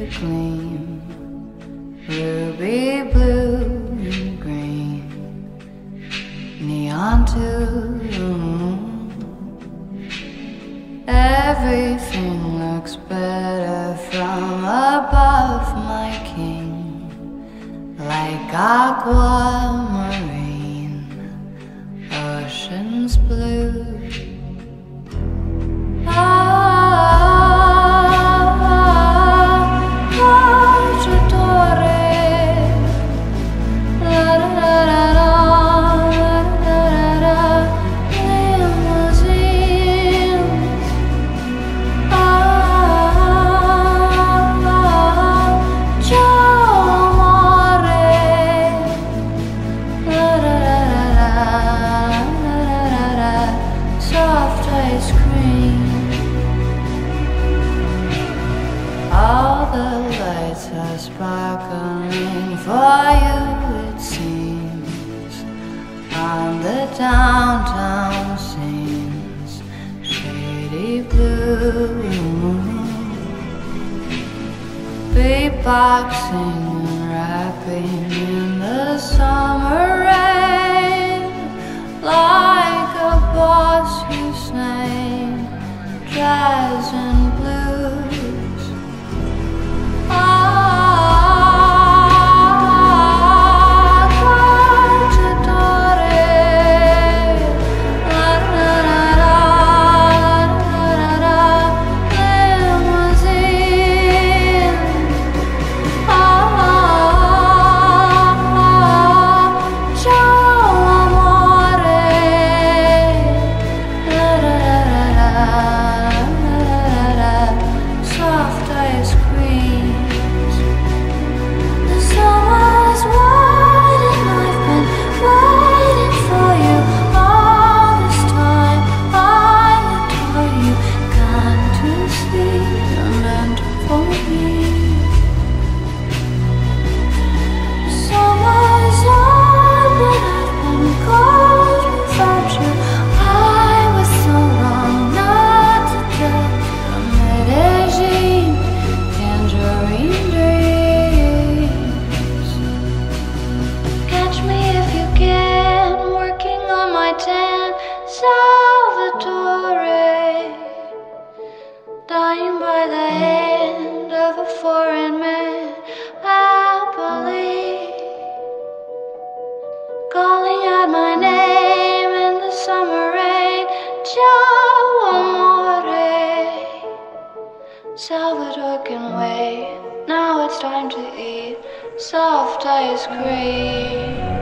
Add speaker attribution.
Speaker 1: gleam, ruby blue and green, neon to the moon. Everything looks better from above, my king, like aquamarine, oceans blue. Soft ice cream. All the lights are sparkling for you, it seems, on the downtown scenes, shady blue, beatboxing and rapping in the summer rain, like a boss who's sang jazz and blues. Salvatore, dying by the hand of a foreign man, happily calling out my name in the summer rain. Ciao amore. Salvatore can wait, now it's time to eat soft ice cream.